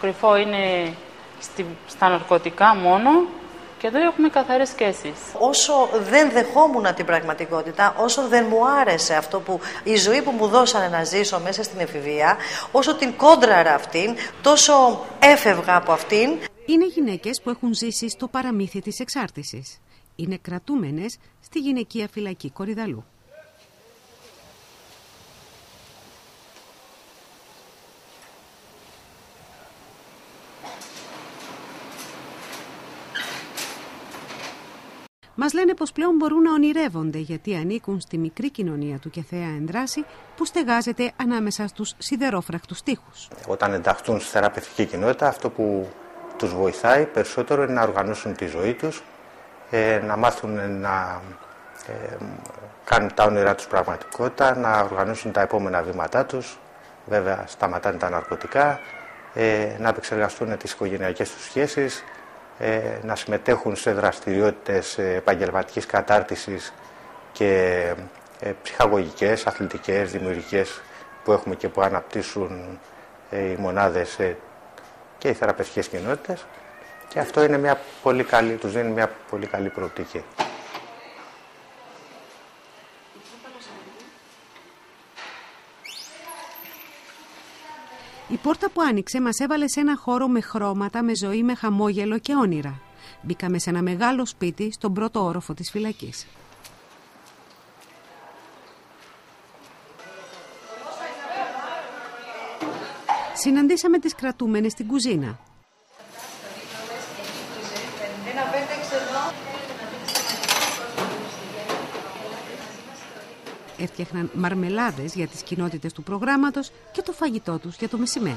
κρυφό είναι στα ναρκωτικά μόνο και εδώ έχουμε καθαρές σχέσεις. Όσο δεν δεχόμουν την πραγματικότητα, όσο δεν μου άρεσε αυτό που η ζωή που μου δώσανε να ζήσω μέσα στην εφηβεία, όσο την κόντραρα αυτήν, τόσο έφευγα από αυτήν. Είναι γυναίκες που έχουν ζήσει στο παραμύθι της εξάρτησης. Είναι κρατούμενες στη γυναικεία φυλακή Κορυδαλλού. Μας λένε πως πλέον μπορούν να ονειρεύονται γιατί ανήκουν στη μικρή κοινωνία του Κεθέα Ενδράση που στεγάζεται ανάμεσα στους σιδερόφρακτους τοίχους. Όταν ενταχθούν στη θεραπευτική κοινότητα, αυτό που τους βοηθάει περισσότερο είναι να οργανώσουν τη ζωή τους, να μάθουν να κάνουν τα όνειρά τους πραγματικότητα, να οργανώσουν τα επόμενα βήματά τους, βέβαια σταματάνε τα ναρκωτικά, να επεξεργαστούν τις οικογενειακές τους σχέσεις, να συμμετέχουν σε δραστηριότητες επαγγελματικής κατάρτισης και ψυχαγωγικές, αθλητικές, δημιουργικές που έχουμε και που αναπτύσσουν οι μονάδες και οι θεραπευτικές κοινότητες, και αυτό είναι μια πολύ καλή, τους δίνει μια πολύ καλή προοπτική. Η πόρτα που άνοιξε μας έβαλε σε ένα χώρο με χρώματα, με ζωή, με χαμόγελο και όνειρα. Μπήκαμε σε ένα μεγάλο σπίτι στον πρώτο όροφο της φυλακής. Συναντήσαμε τις κρατούμενες στην κουζίνα. Έφτιαχναν μαρμελάδες για τις κοινότητες του προγράμματος και το φαγητό τους για το μεσημέρι.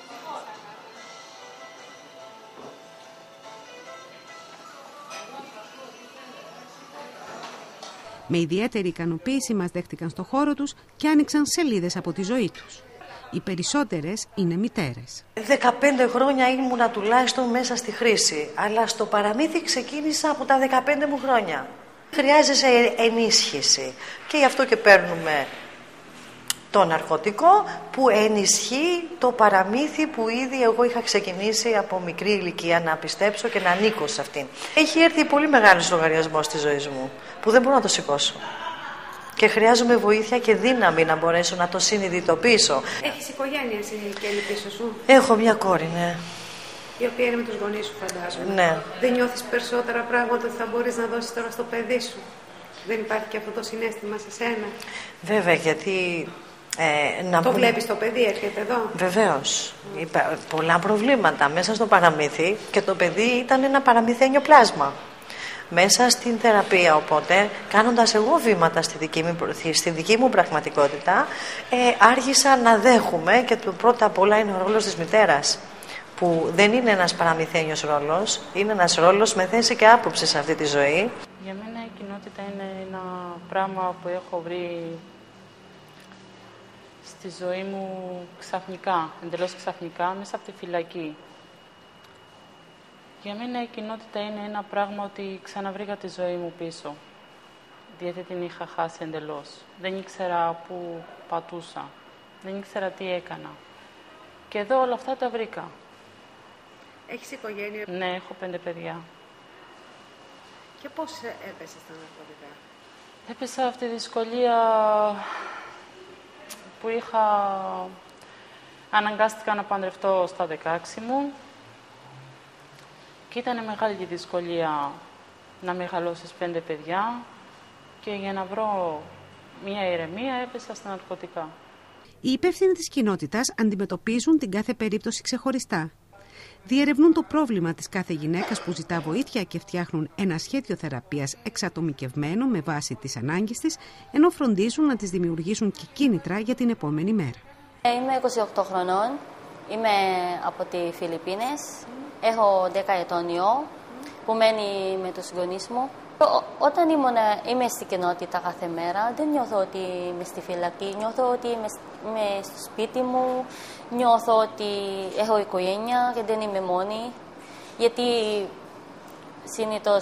Με ιδιαίτερη ικανοποίηση μας δέχτηκαν στο χώρο τους και άνοιξαν σελίδες από τη ζωή τους. Οι περισσότερες είναι μητέρες. 15 χρόνια ήμουνα τουλάχιστον μέσα στη χρήση, αλλά στο παραμύθι ξεκίνησα από τα 15 μου χρόνια. Χρειάζεσαι ενίσχυση και γι' αυτό και παίρνουμε το ναρκωτικό που ενισχύει το παραμύθι που ήδη εγώ είχα ξεκινήσει από μικρή ηλικία να πιστέψω και να ανήκω σε αυτήν. Έχει έρθει πολύ μεγάλος λογαριασμός στη ζωή μου που δεν μπορώ να το σηκώσω. Και χρειάζομαι βοήθεια και δύναμη να μπορέσω να το συνειδητοποιήσω. Έχεις οικογένεια συνηλικιμένη πίσω σου? Έχω μια κόρη, ναι. Η οποία είναι με τους γονείς σου, φαντάζομαι. Ναι. Δεν νιώθεις περισσότερα πράγματα ότι θα μπορείς να δώσεις τώρα στο παιδί σου? Δεν υπάρχει και αυτό το συναίσθημα σε σένα? Βέβαια, γιατί... το βλέπεις το παιδί, έρχεται εδώ? Βεβαίως. Πολλά προβλήματα μέσα στο παραμύθι και το παιδί ήταν ένα παραμυθένιο πλάσμα. Μέσα στην θεραπεία, οπότε, κάνοντας εγώ βήματα στη δική μου πραγματικότητα, άρχισα να δέχομαι, και το πρώτα απ' όλα είναι ο ρόλος της μητέρας, που δεν είναι ένας παραμυθένιος ρόλος, είναι ένας ρόλος με θέση και άποψη σε αυτή τη ζωή. Για μένα η κοινότητα είναι ένα πράγμα που έχω βρει στη ζωή μου ξαφνικά, εντελώς ξαφνικά, μέσα από τη φυλακή. Για μένα η κοινότητα είναι ένα πράγμα ότι ξαναβρήκα τη ζωή μου πίσω. Γιατί την είχα χάσει εντελώς. Δεν ήξερα πού πατούσα. Δεν ήξερα τι έκανα. Και εδώ όλα αυτά τα βρήκα. Έχεις οικογένεια? Ναι, έχω 5 παιδιά. Και πώς έπεσες στα ναρκωτικά? Έπεσα αυτή τη δυσκολία που είχα... Αναγκάστηκα να παντρευτώ στα 16 μου. Και ήταν μεγάλη η δυσκολία να μεγαλώσεις 5 παιδιά και για να βρω μια ηρεμία έπεσα στα ναρκωτικά. Οι υπεύθυνοι της κοινότητας αντιμετωπίζουν την κάθε περίπτωση ξεχωριστά. Διερευνούν το πρόβλημα της κάθε γυναίκας που ζητά βοήθεια και φτιάχνουν ένα σχέδιο θεραπείας εξατομικευμένο με βάση τις ανάγκες της, ενώ φροντίζουν να τις δημιουργήσουν και κίνητρα για την επόμενη μέρα. Είμαι 28 χρονών, είμαι από τις Φιλιππίνες, έχω 10 ετών ιό που μένει με τους γονείς μου. Όταν είμαι στην κοινότητα κάθε μέρα, δεν νιώθω ότι είμαι στη φυλακή, νιώθω ότι είμαι στο σπίτι μου, νιώθω ότι έχω οικογένεια και δεν είμαι μόνη, γιατί συνήθως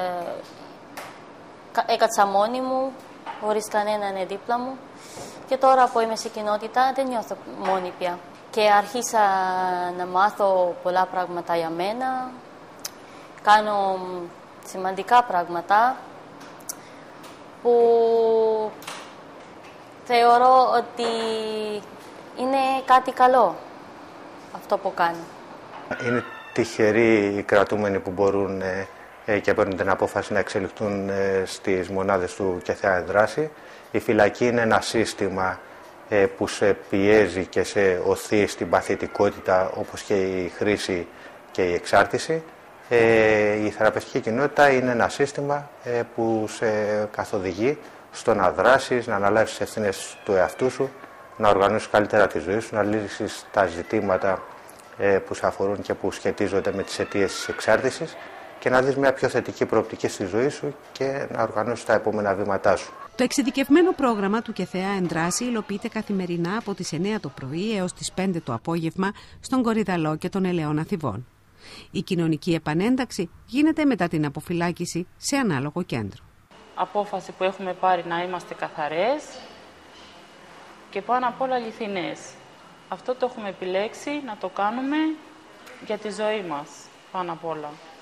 έκατσα μόνη μου, χωρίς κανέναν δίπλα μου, και τώρα που είμαι στην κοινότητα δεν νιώθω μόνη πια. και άρχισα να μάθω πολλά πράγματα για μένα. Κάνω σημαντικά πράγματα που θεωρώ ότι είναι κάτι καλό αυτό που κάνω. Είναι τυχεροί οι κρατούμενοι που μπορούν και παίρνουν την απόφαση να εξελιχθούν στις μονάδες του ΚΕΘΕΑ Ενδράση. Η φυλακή είναι ένα σύστημα που σε πιέζει και σε οθεί στην παθητικότητα, όπως και η χρήση και η εξάρτηση. Η θεραπευτική κοινότητα είναι ένα σύστημα που σε καθοδηγεί στο να δράσεις, να αναλάβεις τις ευθύνες του εαυτού σου, να οργανώσεις καλύτερα τη ζωή σου, να λύσεις τα ζητήματα που σε αφορούν και που σχετίζονται με τις αιτίες της εξάρτησης και να δεις μια πιο θετική προοπτική στη ζωή σου και να οργανώσεις τα επόμενα βήματά σου. Το εξειδικευμένο πρόγραμμα του ΚΕΘΕΑ Ενδράση υλοποιείται καθημερινά από τις 9 το πρωί έως τις 5 το απόγευμα στον Κορυδαλό και τον Ελαιώνα Θηβών. Η κοινωνική επανένταξη γίνεται μετά την αποφυλάκηση σε ανάλογο κέντρο. Απόφαση που έχουμε πάρει να είμαστε καθαρές και πάνω απ' όλα αληθινές. Αυτό το έχουμε επιλέξει να το κάνουμε για τη ζωή μας πάνω απ' όλα.